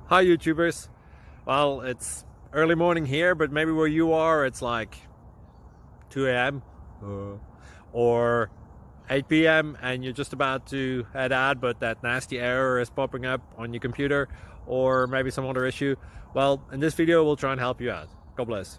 Hi YouTubers. Well, it's early morning here, but maybe where you are it's like 2 a.m. or 8 p.m. and you're just about to head out, but that nasty error is popping up on your computer, or maybe some other issue. Well, in this video we'll try and help you out. God bless.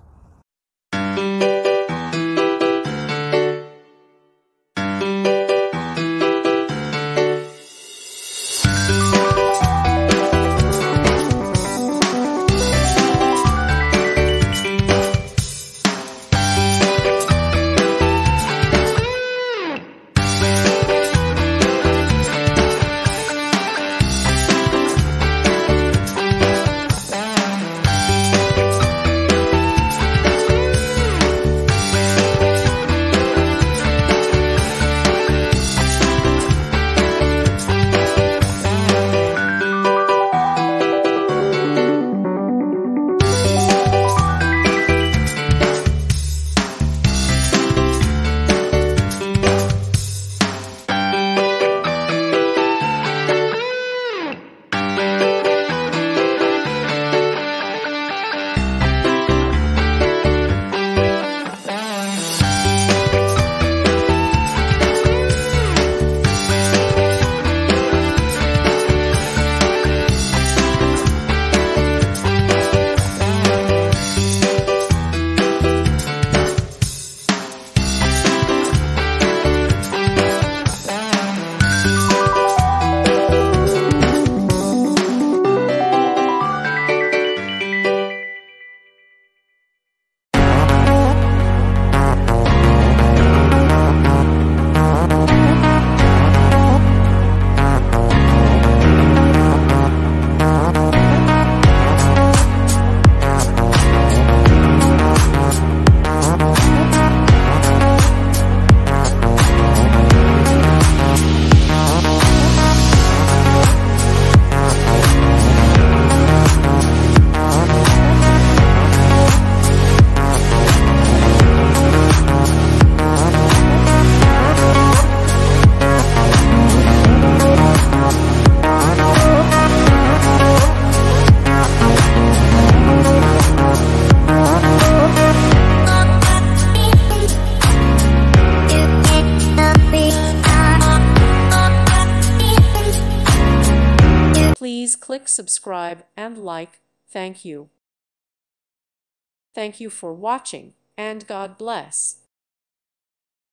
Please click subscribe and like. Thank you. Thank you for watching, and God bless.